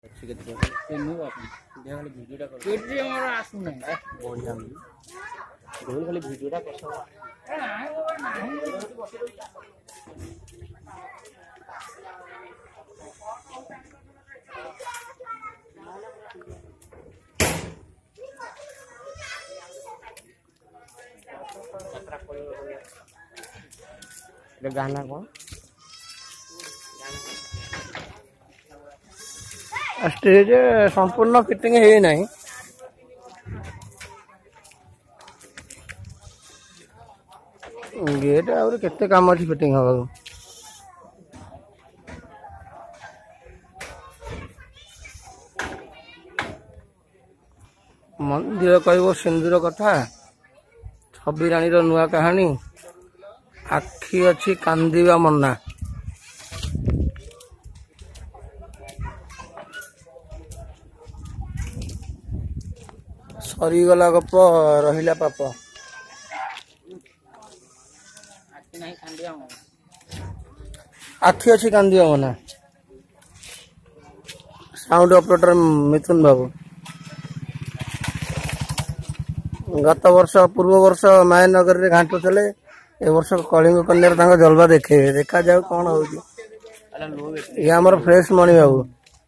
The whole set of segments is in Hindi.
गाना कौन स्टेज संपूर्ण फिटिंग है नहीं गेट और केते काम अच्छी फिटिंग हवा मंदिर कह सिंदूर कथा छवि रानी नुआ कहानी आखि अच्छी कांदिबा मना सरीगला गप रहिला पाप आखि अच्छी कांदिबा मना साउंड ऑपरेटर मिथुन बाबू गत वर्ष पूर्व वर्ष मायनगर रे घाटो चले ए वर्ष कलिंग कन्या जलवा देखे देखा जाऊ कौन हो ये आमर फ्रेश मणि बाबू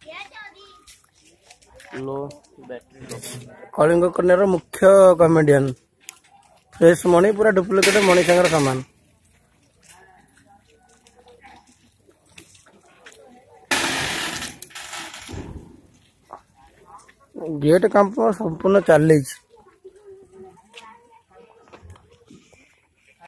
कलिंग कन्या मुख्य कमेडियन फ्रेश मणि पूरा डुप्लिकेट मणि सागर सामान गेट काम संपूर्ण चली।